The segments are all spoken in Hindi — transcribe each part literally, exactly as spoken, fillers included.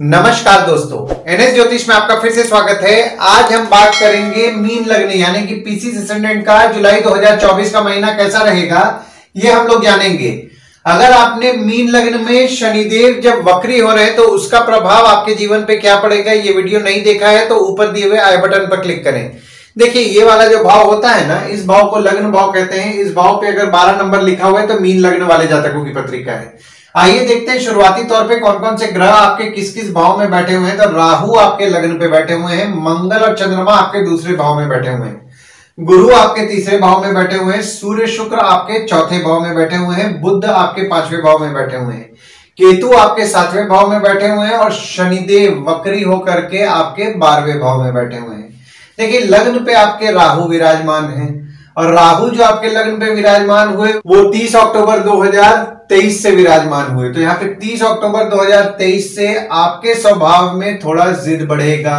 नमस्कार दोस्तों, एनएस ज्योतिष में आपका फिर से स्वागत है। आज हम बात करेंगे मीन लग्न यानी कि पीसी असेंडेंट का जुलाई दो हज़ार चौबीस का महीना कैसा रहेगा, ये हम लोग जानेंगे। अगर आपने मीन लग्न में शनिदेव जब वक्री हो रहे हैं तो उसका प्रभाव आपके जीवन पे क्या पड़ेगा, ये वीडियो नहीं देखा है तो ऊपर दिए हुए आई बटन पर क्लिक करें। देखिए, ये वाला जो भाव होता है ना, इस भाव को लग्न भाव कहते हैं। इस भाव पे अगर बारह नंबर लिखा हुआ है तो मीन लग्न वाले जातकों की पत्रिका है। आइए देखते हैं शुरुआती तौर पे कौन कौन से ग्रह आपके किस किस भाव में बैठे हुए हैं। तो राहु आपके लग्न पे बैठे हुए हैं, मंगल और चंद्रमा आपके दूसरे भाव में बैठे हुए हैं, गुरु आपके तीसरे भाव में बैठे हुए हैं, सूर्य शुक्र आपके चौथे भाव में बैठे हुए हैं, बुध आपके पांचवें भाव में बैठे हुए हैं, केतु आपके सातवें भाव में बैठे हुए हैं और शनिदेव वक्री होकर के आपके बारहवें भाव में बैठे हुए हैं। देखिए, लग्न पे आपके राहु विराजमान है और राहु जो आपके लग्न पे विराजमान हुए वो तीस अक्टूबर दो हज़ार तेईस से विराजमान हुए। तो यहाँ पे तीस अक्टूबर दो हज़ार तेईस से आपके स्वभाव में थोड़ा जिद बढ़ेगा।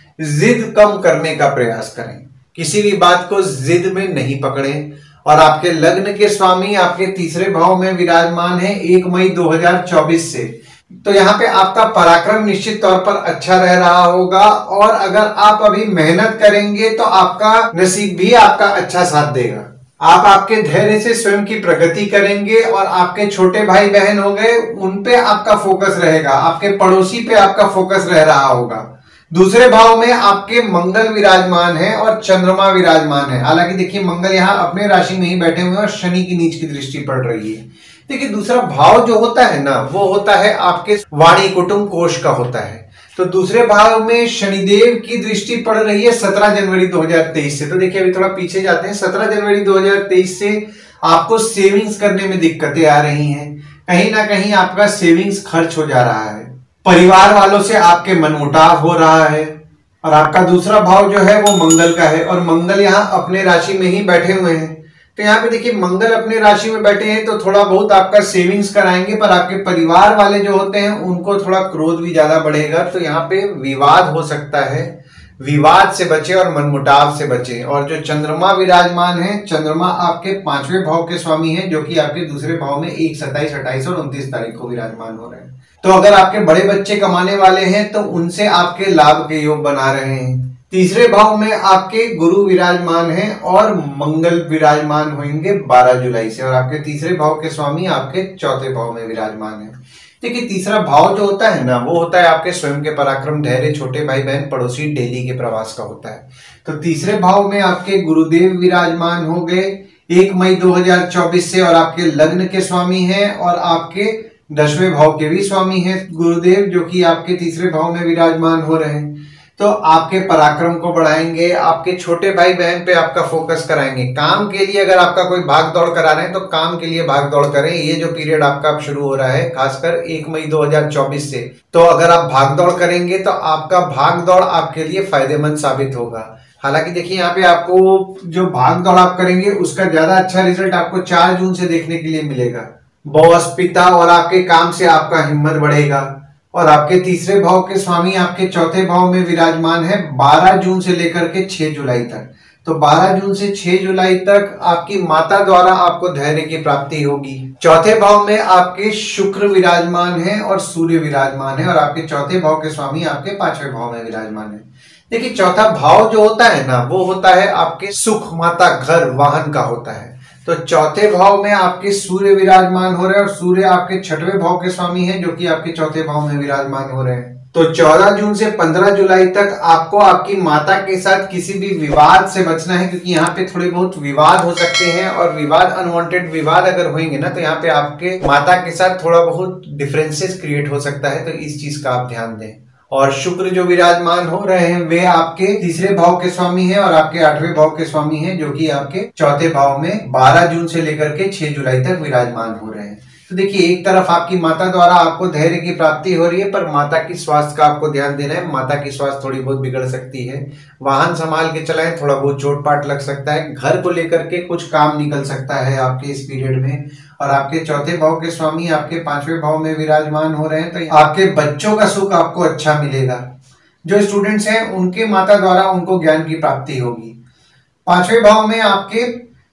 जिद कम करने का प्रयास करें, किसी भी बात को जिद में नहीं पकड़ें। और आपके लग्न के स्वामी आपके तीसरे भाव में विराजमान है एक मई दो हज़ार चौबीस से। तो यहाँ पे आपका पराक्रम निश्चित तौर पर अच्छा रह रहा होगा और अगर आप अभी मेहनत करेंगे तो आपका नसीब भी आपका अच्छा साथ देगा। आप आपके धैर्य से स्वयं की प्रगति करेंगे और आपके छोटे भाई बहन हो गए, उन पे आपका फोकस रहेगा, आपके पड़ोसी पे आपका फोकस रह रहा होगा। दूसरे भाव में आपके मंगल विराजमान है और चंद्रमा विराजमान है। हालांकि देखिए, मंगल यहाँ अपने राशि में ही बैठे हुए हैं और शनि की नीच की दृष्टि पड़ रही है। देखिए, दूसरा भाव जो होता है ना, वो होता है आपके वाणी कुटुंब कोष का होता है। तो दूसरे भाव में शनिदेव की दृष्टि पड़ रही है सत्रह जनवरी दो हज़ार तेईस से। तो देखिए, अभी थोड़ा पीछे जाते हैं। सत्रह जनवरी दो हज़ार तेईस से आपको सेविंग्स करने में दिक्कतें आ रही हैं। कहीं ना कहीं आपका सेविंग्स खर्च हो जा रहा है, परिवार वालों से आपके मनमुटाव हो रहा है। और आपका दूसरा भाव जो है वो मंगल का है और मंगल यहाँ अपने राशि में ही बैठे हुए हैं। तो यहाँ पे देखिए, मंगल अपने राशि में बैठे हैं तो थोड़ा बहुत आपका सेविंग्स कराएंगे, पर आपके परिवार वाले जो होते हैं उनको थोड़ा क्रोध भी ज्यादा बढ़ेगा। तो यहाँ पे विवाद हो सकता है, विवाद से बचे और मनमुटाव से बचे। और जो चंद्रमा विराजमान है, चंद्रमा आपके पांचवें भाव के स्वामी हैं, जो कि आपके दूसरे भाव में एक सत्ताईस अट्ठाईस और उनतीस तारीख को विराजमान हो रहे हैं। तो अगर आपके बड़े बच्चे कमाने वाले हैं तो उनसे आपके लाभ के योग बना रहे हैं। तीसरे भाव में आपके गुरु विराजमान हैं और मंगल विराजमान होंगे बारह जुलाई से और आपके तीसरे भाव के स्वामी आपके चौथे भाव में विराजमान है। देखिए, तीसरा भाव जो होता है ना, वो होता है आपके स्वयं के पराक्रम, धैर्य, छोटे भाई बहन, पड़ोसी, डेली के प्रवास का होता है। तो तीसरे भाव में आपके गुरुदेव विराजमान हो गए एक मई दो हज़ार चौबीस से और आपके लग्न के स्वामी हैं और आपके दसवें भाव के भी स्वामी हैं गुरुदेव, जो कि आपके तीसरे भाव में विराजमान हो रहे हैं। तो आपके पराक्रम को बढ़ाएंगे, आपके छोटे भाई बहन पे आपका फोकस कराएंगे। काम के लिए अगर आपका कोई भाग दौड़ करा रहे हैं तो काम के लिए भाग दौड़ करें। ये जो पीरियड आपका अब शुरू हो रहा है खासकर एक मई दो हज़ार चौबीस से, तो अगर आप भाग दौड़ करेंगे तो आपका भाग दौड़ आपके लिए फायदेमंद साबित होगा। हालांकि देखिए, यहाँ पे आपको जो भाग दौड़ आप करेंगे उसका ज्यादा अच्छा रिजल्ट आपको चार जून से देखने के लिए मिलेगा। बॉस, पिता और आपके काम से आपका हिम्मत बढ़ेगा। और आपके तीसरे भाव के स्वामी आपके चौथे भाव में विराजमान है बारह जून से लेकर के छह जुलाई तक। तो बारह जून से छह जुलाई तक आपकी माता द्वारा आपको धैर्य की प्राप्ति होगी। चौथे भाव में आपके शुक्र विराजमान है और सूर्य विराजमान है और आपके चौथे भाव के स्वामी आपके पांचवें भाव में विराजमान है। देखिए, चौथा भाव जो होता है ना, वो होता है आपके सुख, माता, घर, वाहन का होता है। तो चौथे भाव में आपके सूर्य विराजमान हो रहे हैं और सूर्य आपके छठवें भाव के स्वामी हैं, जो कि आपके चौथे भाव में विराजमान हो रहे हैं। तो चौदह जून से पंद्रह जुलाई तक आपको आपकी माता के साथ किसी भी विवाद से बचना है, क्योंकि यहाँ पे थोड़े बहुत विवाद हो सकते हैं और विवाद, अनवांटेड विवाद अगर होंगे ना, तो यहाँ पे आपके माता के साथ थोड़ा बहुत डिफरेंसेस क्रिएट हो सकता है। तो इस चीज का आप ध्यान दें। और शुक्र जो विराजमान हो रहे हैं वे आपके तीसरे भाव के स्वामी हैं और आपके आठवें भाव के स्वामी हैं, जो कि आपके चौथे भाव में बारह जून से लेकर के छह जुलाई तक विराजमान हो रहे हैं। तो देखिए, एक तरफ आपकी माता द्वारा आपको धैर्य की प्राप्ति हो रही है, पर माता की स्वास्थ्य का आपको ध्यान देना है। माता की स्वास्थ्य थोड़ी बहुत बिगड़ सकती है, वाहन संभाल के चलाएं, थोड़ा बहुत चोट पाट लग सकता है, घर को लेकर के कुछ काम निकल सकता है आपके इस पीरियड में। और आपके चौथे भाव के स्वामी आपके पांचवें भाव में विराजमान हो रहे हैं, तो आपके बच्चों का सुख आपको अच्छा मिलेगा। जो स्टूडेंट्स हैं उनके माता द्वारा उनको ज्ञान की प्राप्ति होगी। पांचवें भाव में आपके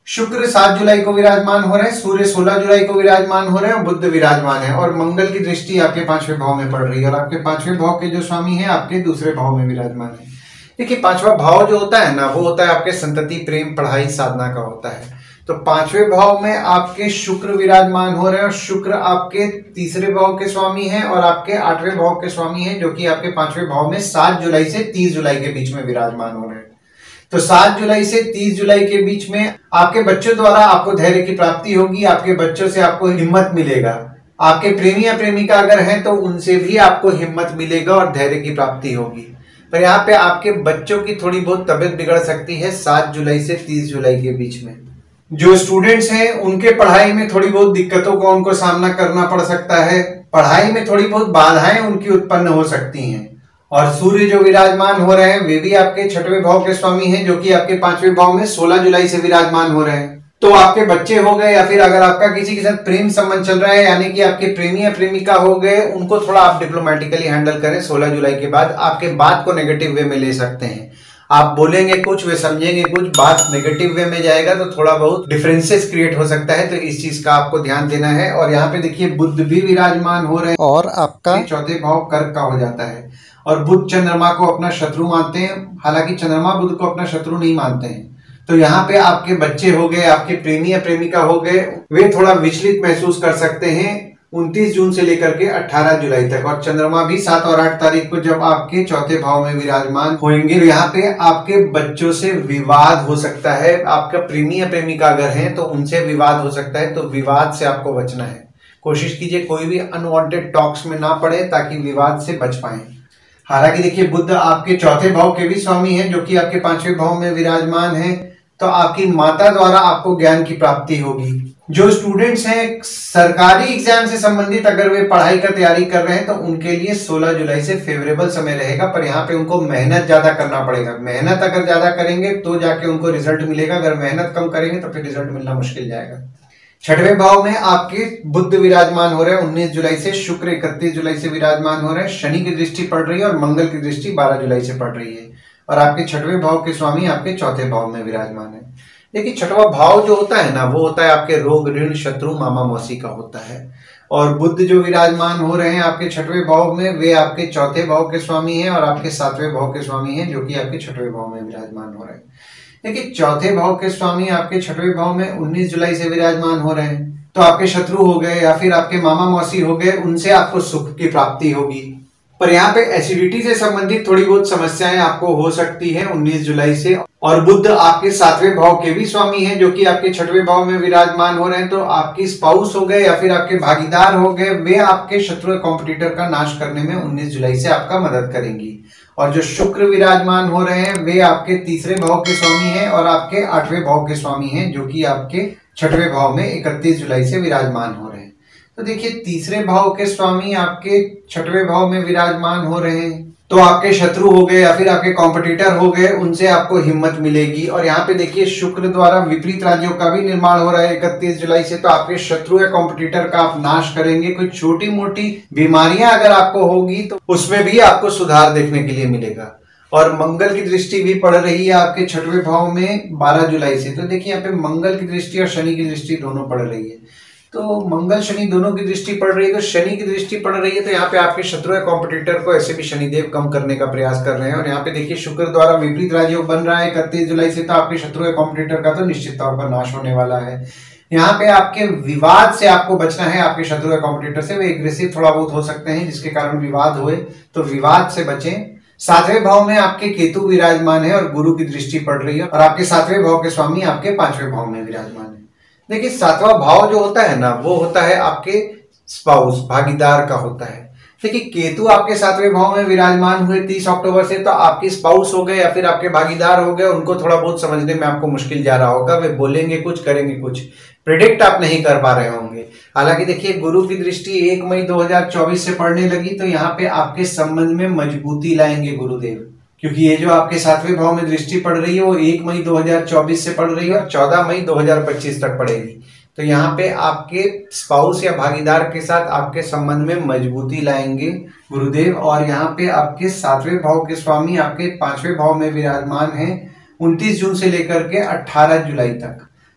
शुक्र सात जुलाई को विराजमान हो रहे हैं, सूर्य सोलह जुलाई को विराजमान हो रहे हैं और बुध विराजमान है और मंगल की दृष्टि आपके पांचवें भाव में पड़ रही है और आपके पांचवें भाव के जो स्वामी हैं आपके दूसरे भाव में विराजमान है। देखिए पांचवा भाव जो होता है ना वो होता है आपके संतति, प्रेम, पढ़ाई, साधना का होता है। तो पांचवें भाव में आपके शुक्र विराजमान हो रहे हैं और शुक्र आपके तीसरे भाव के स्वामी हैं और आपके आठवें भाव के स्वामी हैं, जो कि आपके पांचवें भाव में सात जुलाई से तीस जुलाई के बीच में विराजमान हो रहे हैं। तो सात जुलाई से तीस जुलाई के बीच में आपके बच्चों द्वारा आपको धैर्य की प्राप्ति होगी, आपके बच्चों से आपको हिम्मत मिलेगा। आपके प्रेमी या प्रेमिका अगर हैं तो उनसे भी आपको हिम्मत मिलेगा और धैर्य की प्राप्ति होगी। पर यहाँ पे आपके बच्चों की थोड़ी बहुत तबीयत बिगड़ सकती है सात जुलाई से तीस जुलाई के बीच में। जो स्टूडेंट्स हैं उनके पढ़ाई में थोड़ी बहुत दिक्कतों का उनको सामना करना पड़ सकता है, पढ़ाई में थोड़ी बहुत बाधाएं उनकी उत्पन्न हो सकती हैं। और सूर्य जो विराजमान हो रहे हैं वे भी आपके छठवें भाव के स्वामी हैं, जो कि आपके पांचवें भाव में सोलह जुलाई से विराजमान हो रहे हैं। तो आपके बच्चे हो गए या फिर अगर आपका किसी के साथ प्रेम संबंध चल रहा है, यानी कि आपके प्रेमी या प्रेमिका हो गए, उनको थोड़ा आप डिप्लोमेटिकली हैंडल करें। सोलह जुलाई के बाद आपके बात को नेगेटिव वे में ले सकते हैं, आप बोलेंगे कुछ, वे समझेंगे कुछ, बात नेगेटिव वे में जाएगा तो थोड़ा बहुत डिफरेंसेस क्रिएट हो सकता है। तो इस चीज का आपको ध्यान देना है। और यहाँ पे देखिए बुध भी विराजमान हो रहे हैं और आपका चौथे भाव कर्क का हो जाता है और बुध चंद्रमा को अपना शत्रु मानते हैं, हालांकि चंद्रमा बुध को अपना शत्रु नहीं मानते हैं। तो यहाँ पे आपके बच्चे हो गए, आपके प्रेमी या प्रेमिका हो गए, वे थोड़ा विचलित महसूस कर सकते हैं उनतीस जून से लेकर के अठारह जुलाई तक। और चंद्रमा भी सात और आठ तारीख को जब आपके चौथे भाव में विराजमान होंगे, यहाँ पे आपके बच्चों से विवाद हो सकता है। आपका प्रेमी या प्रेमिका अगर हैं तो उनसे विवाद हो सकता है, तो विवाद से आपको बचना है। कोशिश कीजिए कोई भी अनवांटेड टॉक्स में ना पड़े ताकि विवाद से बच पाए। हालांकि देखिए बुध आपके चौथे भाव के भी स्वामी हैं, जो कि आपके पांचवें भाव में विराजमान है। तो आपकी माता द्वारा आपको ज्ञान की प्राप्ति होगी। जो स्टूडेंट्स हैं सरकारी एग्जाम से संबंधित अगर वे पढ़ाई का तैयारी कर रहे हैं तो उनके लिए सोलह जुलाई से फेवरेबल समय रहेगा, पर यहाँ पे उनको मेहनत ज्यादा करना पड़ेगा। मेहनत अगर ज्यादा करेंगे तो जाके उनको रिजल्ट मिलेगा, अगर मेहनत कम करेंगे तो फिर रिजल्ट मिलना मुश्किल जाएगा। छठवें भाव में आपके बुध विराजमान हो रहे हैं उन्नीस जुलाई से, शुक्र इकतीस जुलाई से विराजमान हो रहे हैं, शनि की दृष्टि पड़ रही है और मंगल की दृष्टि बारह जुलाई से पड़ रही है और आपके छठवें भाव के स्वामी आपके चौथे भाव में विराजमान है। देखिए छठवां भाव जो होता है ना वो होता है आपके रोग, ऋण, शत्रु, मामा मौसी का होता है। और बुध जो विराजमान हो रहे हैं आपके छठवें भाव में, वे आपके चौथे भाव के स्वामी हैं और आपके सातवें भाव के स्वामी हैं, जो कि आपके छठवें भाव में विराजमान हो रहे हैं। देखिए चौथे भाव के स्वामी आपके छठवें भाव में उन्नीस जुलाई से विराजमान हो रहे हैं। तो आपके शत्रु हो गए या फिर आपके मामा मौसी हो गए, उनसे आपको सुख की प्राप्ति होगी। पर यहाँ पे एसिडिटी से संबंधित थोड़ी बहुत समस्याएं आपको हो सकती है उन्नीस जुलाई से। और बुध आपके सातवें भाव के भी स्वामी हैं, जो कि आपके छठवें भाव में विराजमान हो रहे हैं। तो आपकी स्पाउस हो गए या फिर आपके भागीदार हो गए, वे आपके शत्रु कॉम्पिटिटर का नाश करने में उन्नीस जुलाई से आपका मदद करेंगी। और जो शुक्र विराजमान हो रहे हैं वे आपके तीसरे भाव के स्वामी हैं और आपके आठवें भाव के स्वामी हैं, जो कि आपके छठवें भाव में इकतीस जुलाई से विराजमान हो रहे हैं। तो देखिए तीसरे भाव के स्वामी आपके छठवें भाव में विराजमान हो रहे हैं, तो आपके शत्रु हो गए या फिर आपके कॉम्पिटिटर हो गए, उनसे आपको हिम्मत मिलेगी। और यहाँ पे देखिए शुक्र द्वारा विपरीत राज्यों का भी निर्माण हो रहा है इकतीस जुलाई से, तो आपके शत्रु या कॉम्पिटिटर का आप नाश करेंगे। कोई छोटी मोटी बीमारियां अगर आपको होगी तो उसमें भी आपको सुधार देखने के लिए मिलेगा। और मंगल की दृष्टि भी पड़ रही है आपके छठवें भाव में बारह जुलाई से। तो देखिए यहाँ पे मंगल की दृष्टि और शनि की दृष्टि दोनों पड़ रही है। तो मंगल शनि दोनों की दृष्टि पड़ रही है, तो शनि की दृष्टि पड़ रही है, तो यहाँ पे आपके शत्रु या कॉम्पिटिटर को ऐसे भी शनिदेव कम करने का प्रयास कर रहे हैं। और यहाँ पे देखिए शुक्र द्वारा विपरीत राजयोग बन रहा है इकतीस जुलाई से, तो आपके शत्रु या कॉम्पिटिटर का तो निश्चित तौर पर नाश होने वाला है। यहाँ पे आपके विवाद से आपको बचना है, आपके शत्रु या कॉम्पिटिटर से। वे एग्रेसिव थोड़ा बहुत हो सकते हैं जिसके कारण विवाद हुए, तो विवाद से बचें। सातवें भाव में आपके केतु विराजमान है और गुरु की दृष्टि पड़ रही है और आपके सातवें भाव के स्वामी आपके पांचवें भाव में विराजमान है। देखिए सातवां भाव जो होता है ना वो होता है आपके स्पाउस, भागीदार का होता है। देखिए केतु आपके सातवें भाव में विराजमान हुए तीस अक्टूबर से, तो आपकी स्पाउस हो गए या फिर आपके भागीदार हो गए, उनको थोड़ा बहुत समझने में आपको मुश्किल जा रहा होगा। वे बोलेंगे कुछ, करेंगे कुछ, प्रिडिक्ट आप नहीं कर पा रहे होंगे। हालांकि देखिए गुरु की दृष्टि एक मई दो हजार चौबीस से पड़ने लगी, तो यहाँ पे आपके संबंध में मजबूती लाएंगे गुरुदेव, क्योंकि ये जो आपके सातवें भाव में दृष्टि पड़ रही है वो एक मई दो हजार चौबीस से पड़ रही है और चौदह मई दो हजार पच्चीस तक पड़ेगी। तो यहाँ पे आपके स्पाउस या भागीदार के साथ आपके संबंध में मजबूती लाएंगे गुरुदेव। और यहाँ पे आपके सातवें भाव के स्वामी आपके पांचवें भाव में विराजमान हैं उनतीस जून से लेकर के अठारह जुलाई तक।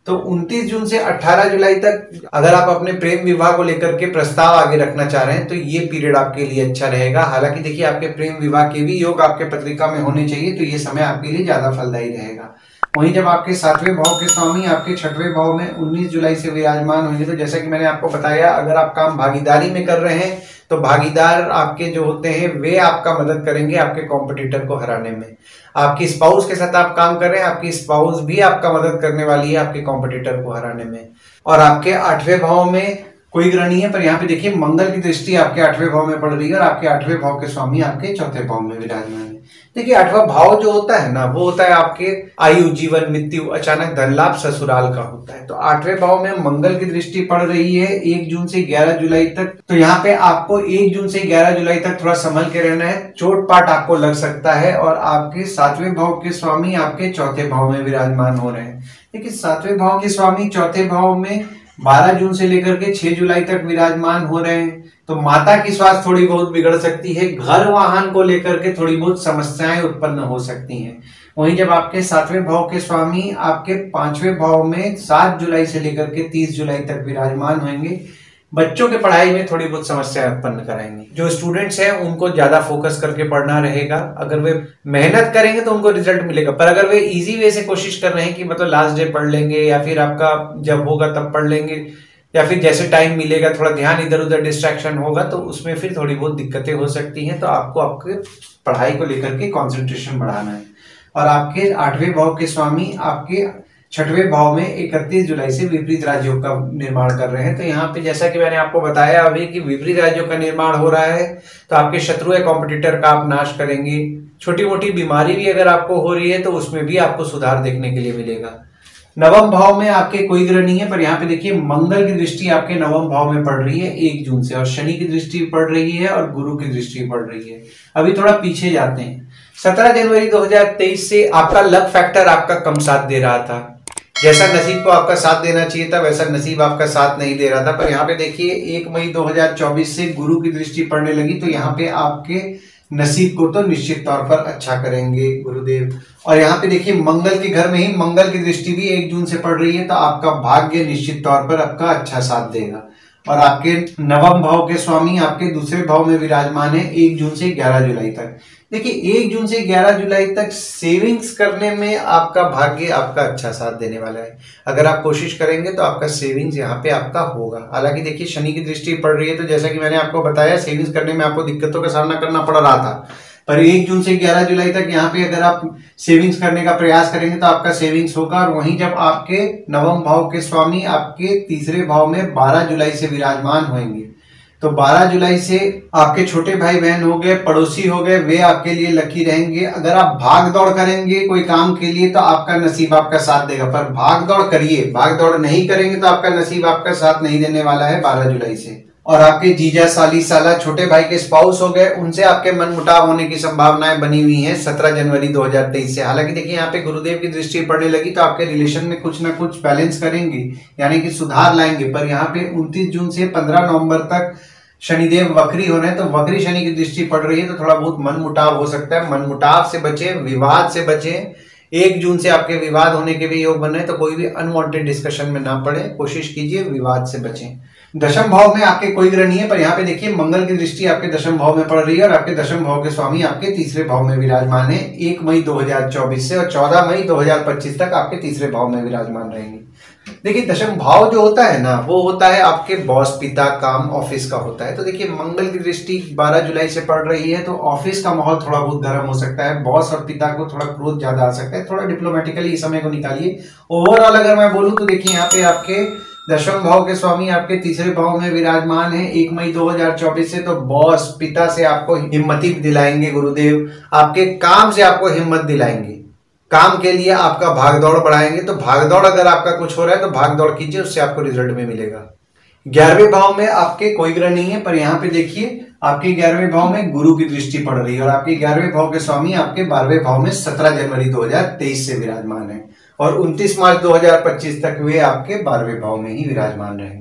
तो उनतीस जून से अठारह जुलाई तक अगर आप अपने प्रेम विवाह को लेकर के प्रस्ताव आगे रखना चाह रहे हैं तो ये पीरियड आपके लिए अच्छा रहेगा। हालांकि देखिए आपके प्रेम विवाह के भी योग आपके पत्रिका में होने चाहिए, तो ये समय आपके लिए ज्यादा फलदायी रहेगा। वहीं जब आपके सातवें भाव के स्वामी आपके छठवें भाव में उन्नीस जुलाई से विराजमान होंगे, तो जैसा कि मैंने आपको बताया, अगर आप काम भागीदारी में कर रहे हैं तो भागीदार आपके जो होते हैं वे आपका मदद करेंगे आपके कॉम्पिटिटर को हराने में। आपकी स्पाउस के साथ आप काम कर रहे हैं, आपकी स्पाउस भी आपका मदद करने वाली है आपके कॉम्पिटिटर को हराने में। और आपके आठवें भाव में कोई ग्रह नहीं है, पर यहाँ पे देखिए मंगल की दृष्टि आपके आठवें भाव में पड़ रही है और आपके आठवें भाव के स्वामी आपके चौथे भाव में विराजमान है। देखिए आठवां भाव जो होता है ना, वो होता है आपके आयु, जीवन, मृत्यु, अचानक धन लाभ, ससुराल का होता है। तो आठवें भाव में मंगल की दृष्टि पड़ रही है एक जून से ग्यारह जुलाई तक। तो यहाँ पे आपको एक जून से ग्यारह जुलाई तक थोड़ा संभल के रहना है, चोट पाट आपको लग सकता है। और आपके सातवें भाव के स्वामी आपके चौथे भाव में विराजमान हो रहे हैं। देखिए सातवें भाव के स्वामी चौथे भाव में बारह जून से लेकर के छह जुलाई तक विराजमान हो रहे हैं। तो माता की स्वास्थ्य थोड़ी बहुत बिगड़ सकती है, घर वाहन को लेकर के थोड़ी बहुत समस्याएं उत्पन्न हो सकती हैं। वहीं जब आपके सातवें भाव के स्वामी आपके पांचवें भाव में सात जुलाई से लेकर के तीस जुलाई तक विराजमान होंगे, बच्चों के पढ़ाई में थोड़ी बहुत समस्या उत्पन्न कराएंगे। जो स्टूडेंट्स हैं उनको ज्यादा फोकस करके पढ़ना रहेगा। अगर वे मेहनत करेंगे तो उनको रिजल्ट मिलेगा, पर अगर वे इजी वे से कोशिश कर रहे हैं कि मतलब लास्ट डे पढ़ लेंगे या फिर आपका जब होगा तब पढ़ लेंगे या फिर जैसे टाइम मिलेगा थोड़ा ध्यान इधर उधर डिस्ट्रैक्शन होगा, तो उसमें फिर थोड़ी बहुत दिक्कतें हो सकती हैं। तो आपको आपके पढ़ाई को लेकर के कॉन्सेंट्रेशन बढ़ाना है। और आपके आठवें भाव के स्वामी आपके छठवें भाव में इकतीस जुलाई से विपरीत राज्यों का निर्माण कर रहे हैं। तो यहाँ पे जैसा कि मैंने आपको बताया अभी कि विपरीत राज्यों का निर्माण हो रहा है, तो आपके शत्रु या कॉम्पिटिटर का आप नाश करेंगे। छोटी मोटी बीमारी भी अगर आपको हो रही है तो उसमें भी आपको सुधार देखने के लिए मिलेगा। नवम भाव में आपके कोई ग्रह नहीं है, पर यहाँ पे देखिए मंगल की दृष्टि आपके नवम भाव में पड़ रही है एक जून से, और शनि की दृष्टि पड़ रही है और गुरु की दृष्टि पड़ रही है। अभी थोड़ा पीछे जाते हैं, सत्रह जनवरी दो हजार तेईस से आपका लक फैक्टर आपका कम साथ दे रहा था। जैसा नसीब को आपका साथ देना चाहिए था वैसा नसीब आपका साथ नहीं दे रहा था। पर यहाँ पे देखिए एक मई दो हजार चौबीस से गुरु की दृष्टि पड़ने लगी, तो यहाँ पे आपके नसीब को तो निश्चित तौर पर अच्छा करेंगे गुरुदेव। और यहाँ पे देखिए मंगल के घर में ही मंगल की दृष्टि भी एक जून से पड़ रही है, तो आपका भाग्य निश्चित तौर पर आपका अच्छा साथ देगा। और आपके नवम भाव के स्वामी आपके दूसरे भाव में विराजमान है एक जून से ग्यारह जुलाई तक। देखिए एक जून से ग्यारह जुलाई तक सेविंग्स करने में आपका भाग्य आपका अच्छा साथ देने वाला है। अगर आप कोशिश करेंगे तो आपका सेविंग्स यहाँ पे आपका होगा। हालांकि देखिए शनि की दृष्टि पड़ रही है, तो जैसा कि मैंने आपको बताया सेविंग्स करने में आपको दिक्कतों का सामना करना पड़ रहा था, पर एक जून से ग्यारह जुलाई तक यहाँ पे अगर आप सेविंग्स करने का प्रयास करेंगे तो आपका सेविंग्स होगा। और वहीं जब आपके नवम भाव के स्वामी आपके तीसरे भाव में बारह जुलाई से विराजमान होंगे, तो बारह जुलाई से आपके छोटे भाई बहन हो गए, पड़ोसी हो गए, वे आपके लिए लकी रहेंगे। अगर आप भाग दौड़ करेंगे कोई काम के लिए तो आपका नसीब आपका साथ देगा, पर भाग दौड़ करिए, भाग दौड़ नहीं करेंगे तो आपका नसीब आपका साथ नहीं देने वाला है बारह जुलाई से। और आपके जीजा, साली, साला, छोटे भाई के स्पाउस हो गए, उनसे आपके मन मुटाव होने की संभावनाएं बनी हुई हैं सत्रह जनवरी दो हजार तेईस से। हालांकि देखिए यहाँ पे गुरुदेव की दृष्टि पड़ने लगी, तो आपके रिलेशन में कुछ ना कुछ बैलेंस करेंगे, यानी कि सुधार लाएंगे। पर यहाँ पे उनतीस जून से पंद्रह नवंबर तक शनिदेव वक्री हो रहे हैं, तो वक्री शनि की दृष्टि पड़ रही है, तो थोड़ा बहुत मन मुटाव हो सकता है। मन मुटाव से बचे, विवाद से बचे। एक जून से आपके विवाद होने के भी योग बन रहे हैं, तो कोई भी अनवांटेड डिस्कशन में ना पड़े, कोशिश कीजिए विवाद से बचें। दशम भाव में आपके कोई ग्रह नहीं है, पर यहाँ पे देखिए मंगल की दृष्टि आपके दशम भाव में पड़ रही है और आपके दशम भाव के स्वामी आपके तीसरे भाव में विराजमान है एक मई दो हजार चौबीस से, और चौदह मई दो हजार पच्चीस तक आपके तीसरे भाव में विराजमान रहेंगे। देखिए दशम भाव जो होता है ना, वो होता है आपके बॉस, पिता, काम, ऑफिस का होता है। तो देखिए मंगल की दृष्टि बारह जुलाई से पड़ रही है, तो ऑफिस का माहौल थोड़ा बहुत गर्म हो सकता है, बॉस और पिता को थोड़ा क्रोध ज्यादा आ सकता है। थोड़ा डिप्लोमेटिकली इस समय को निकालिए। ओवरऑल अगर मैं बोलूं तो देखिए यहाँ पे आपके दशम भाव के स्वामी आपके तीसरे भाव में विराजमान है एक मई दो हजार चौबीस से, तो बॉस, पिता से आपको हिम्मती दिलाएंगे गुरुदेव, आपके काम से आपको हिम्मत दिलाएंगे, काम के लिए आपका भागदौड़ बढ़ाएंगे। तो भागदौड़ अगर आपका कुछ हो रहा है तो भागदौड़ कीजिए, उससे आपको रिजल्ट में मिलेगा। ग्यारहवें भाव में आपके कोई ग्रह नहीं है, पर यहाँ पे देखिए आपके ग्यारहवें भाव में गुरु की दृष्टि पड़ रही है और आपके ग्यारहवें भाव के स्वामी आपके बारहवें भाव में सत्रह जनवरी दो हजार तेईस से विराजमान है और उनतीस मार्च दो हजार पच्चीस तक वे आपके बारहवें भाव में ही विराजमान रहेंगे।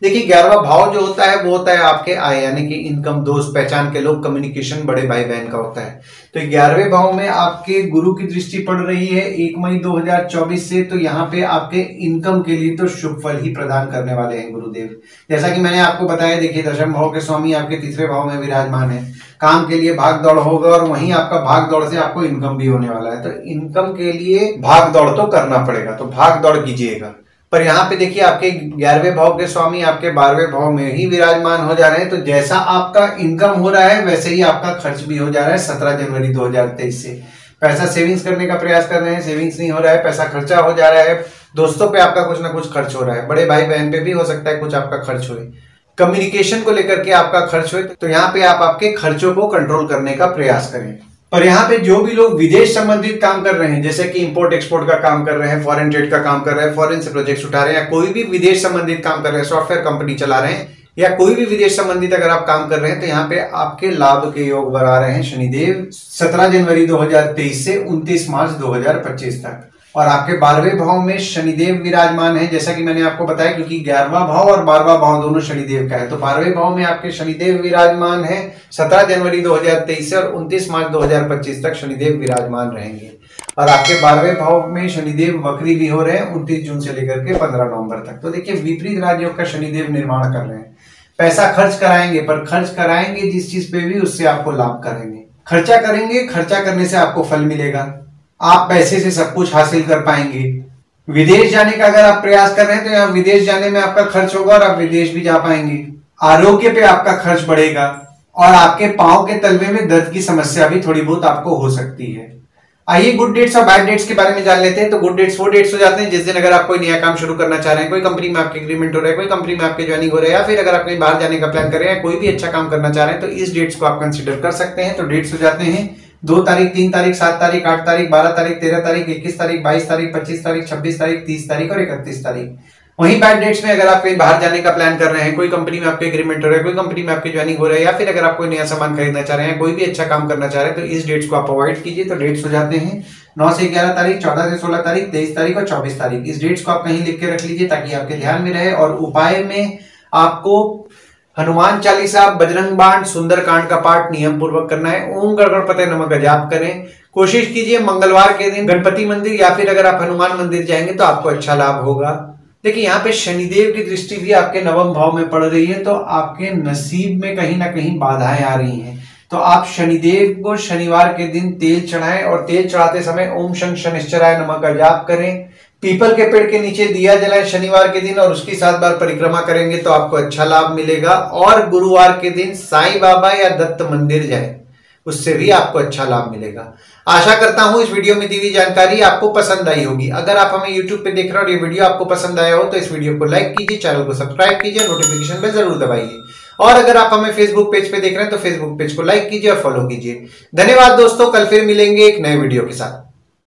देखिए ग्यारहवां भाव जो होता है वो होता है आपके आय यानी कि इनकम, दोस्त, पहचान के लोग, कम्युनिकेशन, बड़े भाई बहन का होता है। तो ग्यारहवें भाव में आपके गुरु की दृष्टि पड़ रही है एक मई दो हजार चौबीस से, तो यहाँ पे आपके इनकम के लिए तो शुभ फल ही प्रदान करने वाले हैं गुरुदेव। जैसा कि मैंने आपको बताया, देखिए दशम भाव के स्वामी आपके तीसरे भाव में विराजमान है, काम के लिए भाग दौड़ होगा और वहीं आपका भाग दौड़ से आपको इनकम भी होने वाला है। तो इनकम के लिए भाग दौड़ तो करना पड़ेगा, तो भाग दौड़ कीजिएगा। पर यहाँ पे देखिए आपके ग्यारहवें भाव के स्वामी आपके बारहवें भाव में ही विराजमान हो जा रहे हैं, तो जैसा आपका इनकम हो रहा है वैसे ही आपका खर्च भी हो जा रहा है। सत्रह जनवरी दो हजार तेईस से पैसा सेविंग्स करने का प्रयास कर रहे हैं, सेविंग्स नहीं हो रहा है, पैसा खर्चा हो जा रहा है, दोस्तों पे आपका कुछ ना कुछ खर्च हो रहा है, बड़े भाई बहन पे भी हो सकता है कुछ आपका खर्च हो, कम्युनिकेशन को लेकर के आपका खर्च हो, तो यहाँ पे आप आपके खर्चों को कंट्रोल करने का प्रयास करें। पर यहाँ पे जो भी लोग विदेश संबंधित काम कर रहे हैं, जैसे कि इंपोर्ट एक्सपोर्ट का काम कर रहे हैं, फॉरेन ट्रेड का काम कर रहे हैं, फॉरेन से प्रोजेक्ट्स उठा रहे हैं, या कोई भी विदेश संबंधित काम कर रहे हैं, सॉफ्टवेयर कंपनी चला रहे हैं, या कोई भी विदेश संबंधित अगर आप काम कर रहे हैं, तो यहाँ पे आपके लाभ के योग बना रहे हैं शनिदेव सत्रह जनवरी दो हजार तेईस से उनतीस मार्च दो हजार पच्चीस तक। और आपके बारहवें भाव में शनिदेव विराजमान है, जैसा कि मैंने आपको बताया, क्योंकि ग्यारहवां भाव और बारहवां भाव दोनों शनिदेव का है, तो बारहवें भाव में आपके शनिदेव विराजमान है सत्रह जनवरी दो हजार तेईस से और उनतीस मार्च दो हजार पच्चीस तक शनिदेव विराजमान रहेंगे। और आपके बारहवें भाव में शनिदेव वक्री भी हो रहे हैं उनतीस जून से लेकर के पंद्रह नवंबर तक। तो देखिए विपरीत राजयोग का शनिदेव निर्माण कर रहे हैं, पैसा खर्च कराएंगे, पर खर्च कराएंगे जिस चीज पे भी उससे आपको लाभ करेंगे, खर्चा करेंगे, खर्चा करने से आपको फल मिलेगा, आप पैसे से सब कुछ हासिल कर पाएंगे। विदेश जाने का अगर आप प्रयास कर रहे हैं तो यहाँ विदेश जाने में आपका खर्च होगा और आप विदेश भी जा पाएंगे। आरोग्य पे आपका खर्च बढ़ेगा और आपके पांव के तलवे में दर्द की समस्या भी थोड़ी बहुत आपको हो सकती है। आइए गुड डेट्स और बैड डेट्स के बारे में जान लेते हैं। तो गुड डेट्स वो डेट्स हो जाते हैं जिस दिन अगर आप कोई नया काम शुरू करना चाह रहे हैं, कोई कंपनी में आपके एग्रीमेंट हो रहा है, कोई कंपनी में आपके ज्वाइनिंग हो रहा है, या फिर अगर आप कहीं बाहर जाने का प्लान कर रहे हैं, कोई भी अच्छा काम करना चाह रहे हैं, तो इस डेट्स को आप कंसिडर कर सकते हैं। तो डेट्स हो जाते हैं दो तारीख, तीन तारीख, सात तारीख, आठ तारीख, बारह तारीख, तेरह तारीख, इक्कीस तारीख, बाईस तारीख, पच्चीस तारीख, छब्बीस तारीख, तीस तारीख और इकतीस तारीख। वहीं बैड डेट्स में अगर आप कहीं बाहर जाने का प्लान कर रहे हैं, कोई कंपनी में आपके एग्रीमेंट हो रहा है, कोई कंपनी में आपकी ज्वाइनिंग हो रहा है, या फिर अगर आप कोई नया सामान खरीदना चाह रहे हैं, कोई भी अच्छा काम करना चाह रहे हैं, तो इस डेट्स को आप अवॉइड कीजिए। तो डेट्स हो जाते हैं नौ से ग्यारह तारीख, चौदह से सोलह तारीख, तेईस तारीख और चौबीस तारीख। इस डेट्स को आप कहीं लिख के रख लीजिए ताकि आपके ध्यान में रहे। और उपाय में आपको हनुमान चालीसा, बजरंग बाण, सुंदरकांड का पाठ नियम पूर्वक करना है। ओम गणपते नमः का जाप करें। कोशिश कीजिए मंगलवार के दिन गणपति मंदिर या फिर अगर आप हनुमान मंदिर जाएंगे तो आपको अच्छा लाभ होगा। देखिए यहाँ पे शनिदेव की दृष्टि भी आपके नवम भाव में पड़ रही है, तो आपके नसीब में कहीं ना कहीं बाधाएं आ रही हैं। तो आप शनिदेव को शनिवार के दिन तेल चढ़ाएं और तेल चढ़ाते समय ओम शं शनिश्चराय नमः का जाप करें। पीपल के पेड़ के नीचे दिया जलाएं शनिवार के दिन और उसकी सात बार परिक्रमा करेंगे तो आपको अच्छा लाभ मिलेगा। और गुरुवार के दिन साईं बाबा या दत्त मंदिर जाएं, उससे भी आपको अच्छा लाभ मिलेगा। आशा करता हूं इस वीडियो में दी हुई जानकारी आपको पसंद आई होगी। अगर आप हमें यूट्यूब पे देख रहे हो और ये वीडियो आपको पसंद आया हो तो इस वीडियो को लाइक कीजिए, चैनल को सब्सक्राइब कीजिए, नोटिफिकेशन बेल जरूर दबाइए। और अगर आप हमें फेसबुक पेज पे देख रहे हैं तो फेसबुक पेज को लाइक कीजिए और फॉलो कीजिए। धन्यवाद दोस्तों, कल फिर मिलेंगे एक नए वीडियो के साथ।